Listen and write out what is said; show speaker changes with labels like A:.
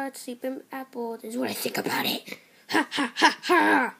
A: about Sleeping Apple. This is what I think about it. Ha ha ha ha!